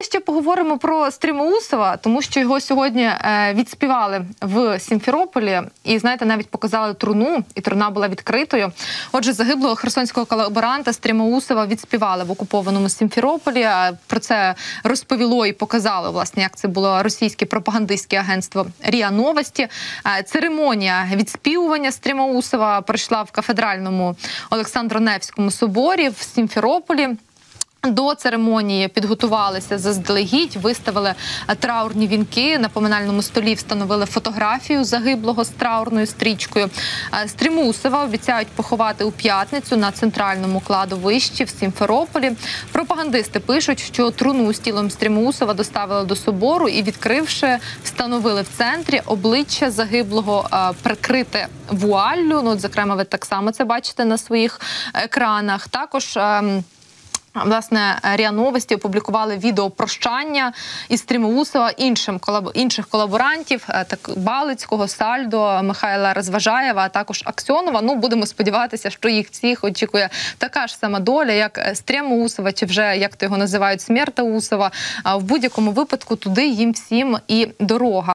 ще поговоримо про Стремоусова, тому що його сьогодні відспівали в Сімферополі. І, знаєте, навіть показали труну, і труна була відкритою. Отже, загиблого херсонського колаборанта Стремоусова відспівали в окупованому Сімферополі. Про це розповіло і показало, власне, як це було російське пропагандистське агентство РІА Новості. Церемонія відспівування Стремоусова пройшла в кафедральному Олександро-Невському соборі в Сімферополі. До церемонії підготувалися заздалегідь, виставили траурні вінки, на поминальному столі встановили фотографію загиблого з траурною стрічкою. Стремоусова обіцяють поховати у п'ятницю на центральному кладовищі в Сімферополі. Пропагандисти пишуть, що труну з тілом Стремоусова доставили до собору і, відкривши, встановили в центрі. Обличчя загиблого прикрите вуаллю. Ну, от, зокрема, ви так само це бачите на своїх екранах. Також власне, РІА Новості опублікували відео прощання із Стремоусова інших колаборантів, так Балицького, Сальдо, Михайла Розважаєва, а також Аксьонова. Ну, будемо сподіватися, що їх всіх очікує така ж сама доля, як Стремоусова, чи вже, як то його називають, Смертоусова. В будь-якому випадку туди їм всім і дорога.